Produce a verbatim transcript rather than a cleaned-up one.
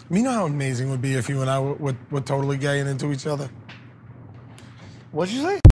You know how amazing it would be if you and I were, were, were totally gay and into each other? What'd you say?